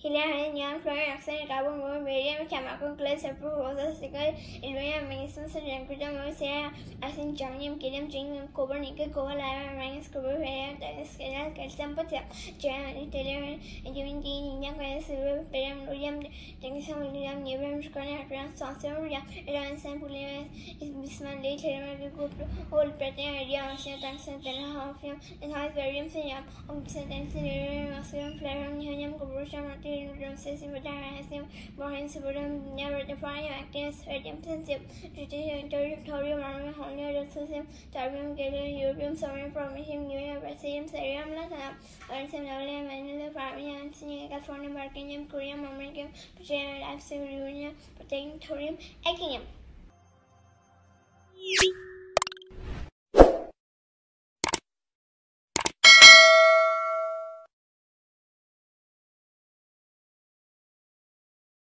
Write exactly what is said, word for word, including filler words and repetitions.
Hilarious young Florida accent carbon more medium chemical class approve roses sickle Illuria Mason and Critum Sarah as in Germanium Kidam Jing Copernicus Covala Ranks Cover Scale Calcium Potem German Taylor and Jimmy Indian Class Silver Perim William Jackson William Neighbor Corner Sauceria Iran Sample is Bisman later group hold pretend idea of Satan and half him and has varium Siam of sentence Muslim flare on Union Corporation material system with him Morin Suburban never define actors radium sensitive territorial army holy system Tarbium Gator European summer promising New York Brazilian Serium Latam and similarly Manila Farming and Senior California Markinium Korean American Patriot Absolute Union protecting thorium Acinium.